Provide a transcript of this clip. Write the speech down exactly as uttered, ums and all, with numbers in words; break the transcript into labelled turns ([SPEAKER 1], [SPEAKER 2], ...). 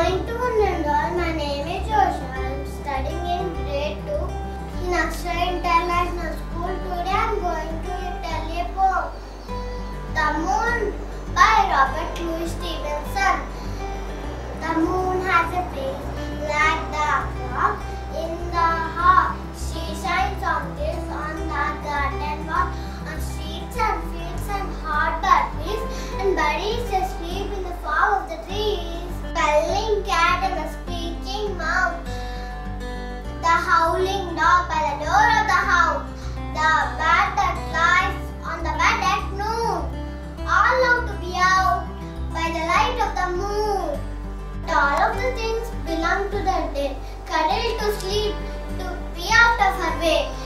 [SPEAKER 1] morning to one and all. My name is Joshua. I am studying in grade two in Aksha International School. Today I am going to tell you a poem, The Moon by Robert Louis Stevenson. The moon has a face like the clock in the hall. She shines on this, on the garden walk, on streets and fields and harbour, quays and birdies asleep in the fog of the trees. Squalling cat and the squeaking mouse, the howling dog by the door of the house, the bat that lies on the bed at noon, all long to be out by the light of the moon. But all of the things belong to the dead, cuddled to sleep, to be out of her way.